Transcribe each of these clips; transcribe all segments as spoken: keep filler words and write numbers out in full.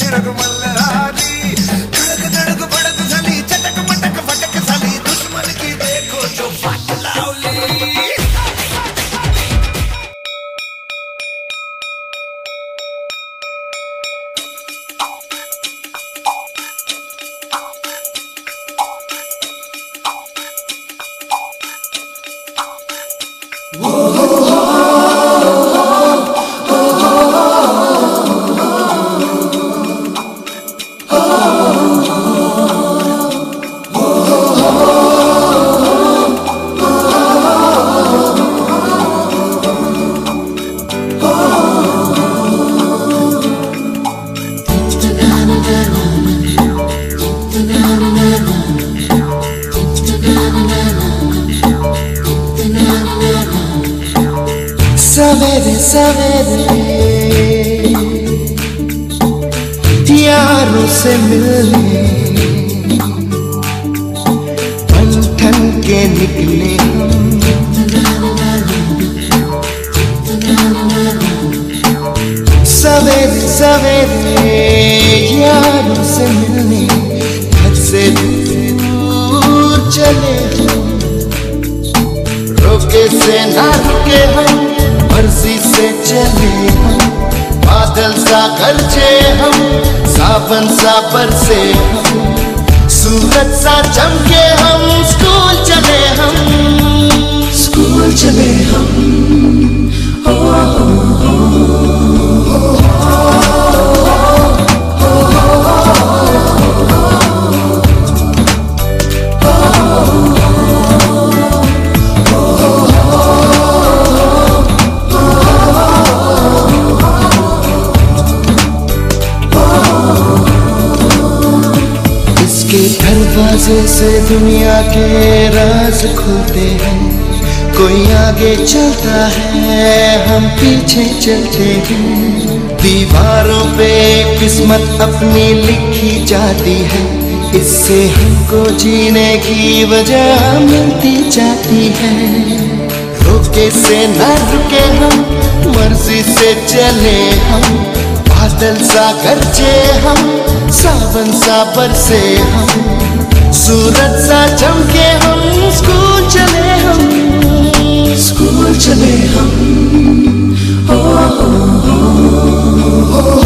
सवेरे सवेरे यारों से मिलने बन ठन के निकले सवेरे सवेरे यारों से मिलने घर से दूर चले रोके से ना रुके हम मर्जी से चले हम बादल सा गरजे हम सावन सा बरसे हम सूरज सा चमके हम स्कूल चले हम स्कूल चले हम ओ, ओ, ओ, दरवाजे से दुनिया के राज खुलते हैं कोई आगे चलता है हम पीछे चलते हैं दीवारों पे किस्मत अपनी लिखी जाती है इससे हमको जीने की वजह मिलती जाती है रोके से ना रुके हम मर्जी से चले हम बादल सा गरजे हम सावन सा बरसे हम सूरज सा चमके हम स्कूल चले हम स्कूल चले हम ओ, ओ, ओ, ओ,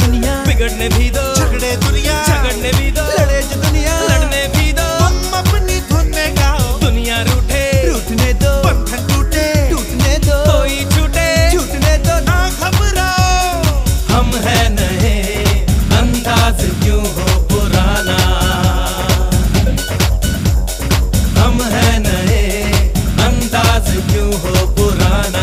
दुनिया, बिगड़ने भी दो, झगड़े दुनिया, झगड़ने भी दो, लड़े जो दुनिया, लड़ने भी दो। तुम अपनी धुन में गाओ, दुनिया रूठे, रूठने दो, बंधन टूटे, टूटने दो, कोई छूटे, छूटने दो, ना घबराओ। हम है नए, अंदाज क्यों हो पुराना। हम है नए, अंदाज क्यों हो पुराना।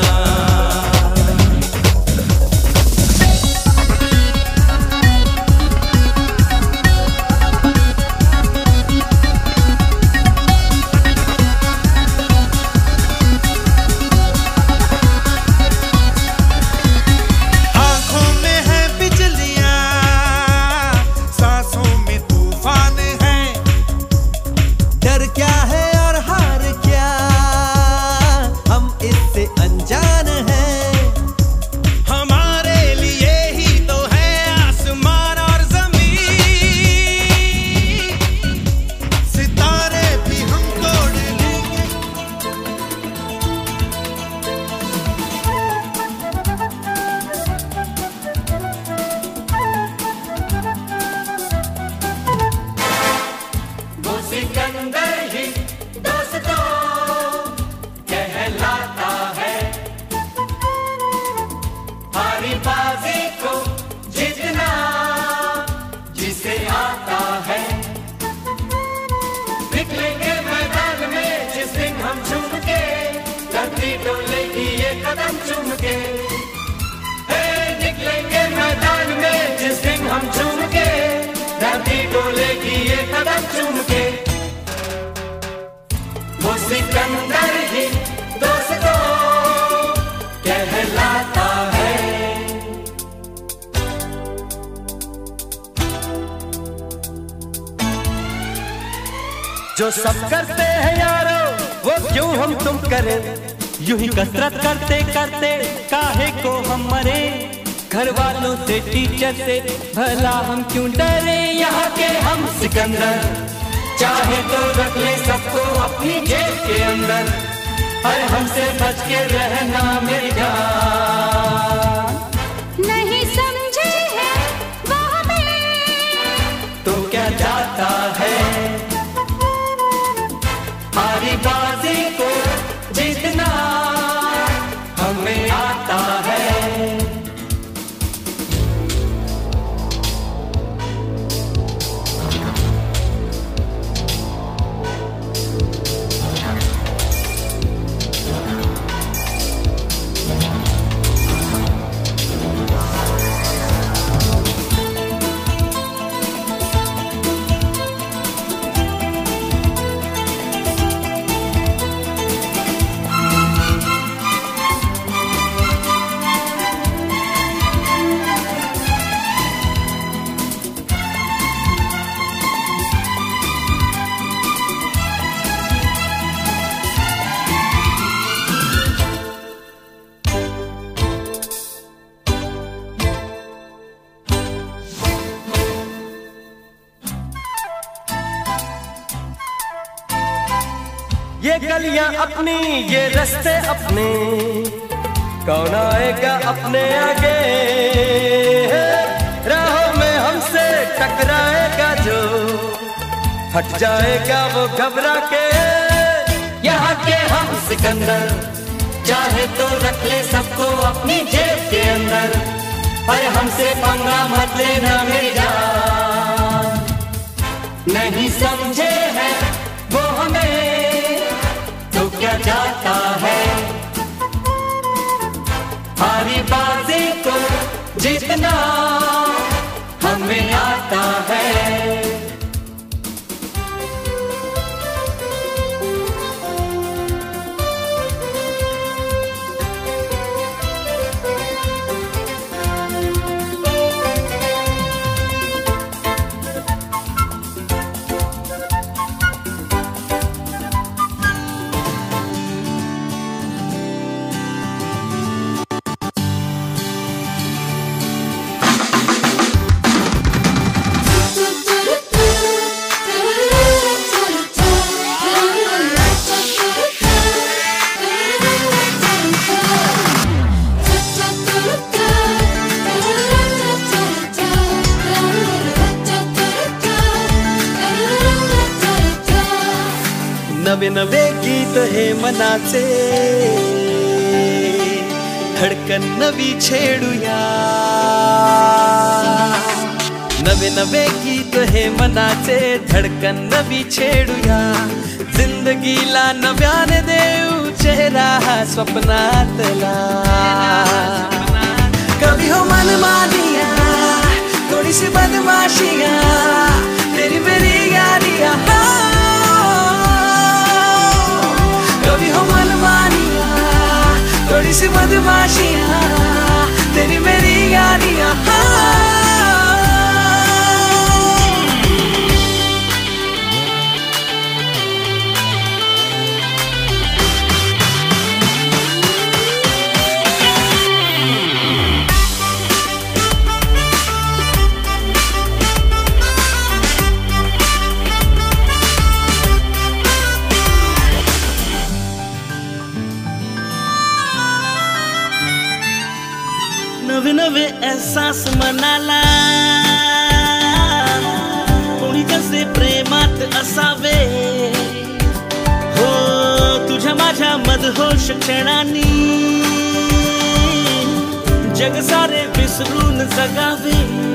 जो सब करते हैं यारो वो क्यों हम तुम करें, यूं ही कसरत करते करते काहे को हम मरे। घर वालों से टीचर से भला हम क्यों डरे, यहाँ के हम सिकंदर चाहे तो रख ले सबको अपनी जेब के अंदर। अरे हमसे बच के रहना मेरी जान, नहीं समझे है वो हमें तो क्या जाता है। हारी बाजी को जीतना हमें आता है। ये गलियां अपनी ये रास्ते अपने, कौन आएगा अपने आगे। राहों में हमसे टकराएगा जो, हट जाएगा वो घबरा के। यहाँ के हम सिकंदर चाहे तो रख ले सबको अपनी जेब के अंदर। अरे हमसे पंगा मत लेना मेरी जान, नहीं समझे है वो हमें तो क्या जाता है। हारी बाजी को जीतना हमें आता है। नवे नवे गीत हे मनाचे, धडकन नवी छेडूया. नवे नवे गीत हे मनाचे, धडकन नवी छेडूया. जिंदगीला नव्याने देऊ चेहरा हा स्वप्नातला. कभी हो मनमानिया, थोडी सी बदमाशिया, तेरी मेरी यारिया. कभी हो मनमानिया, थोड़ी सी बदमाशिया, तेरी मेरी यारिया. नवे नवे एहसास मनाला, कोणी कसे प्रेमात असावे. हो तुझ्या माझ्या मदहोश क्षणांनी जग सारे विसरून जगावे.